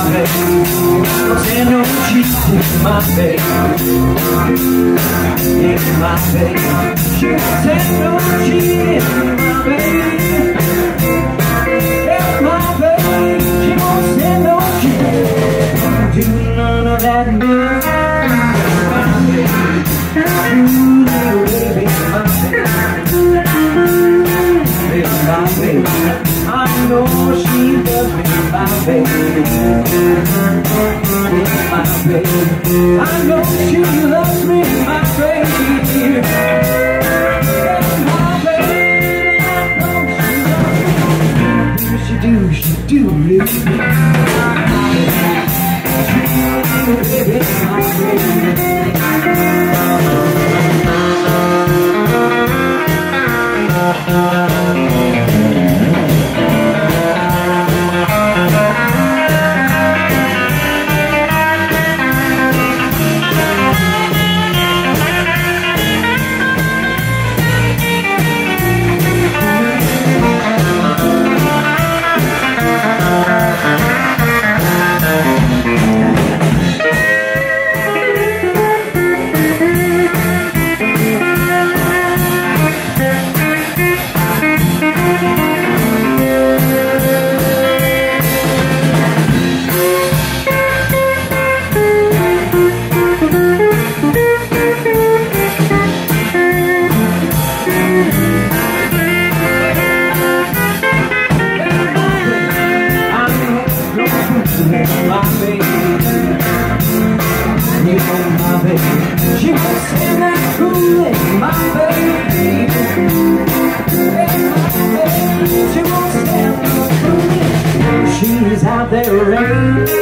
baby. Don't say no cheating, my baby. It's my baby. She won't say no cheating, my baby. It's my baby. She won't say no cheating. Do none of that mess. My baby. You little baby, my baby. It's my baby. I know she loves me, my baby. It's my baby. I know she loves me, my baby. It's my baby. I know she loves me. She do, she do, baby. Baby, my baby. My baby, you know my baby. She won't say that cool, my baby. She won't stand no fooling. She's out there rain.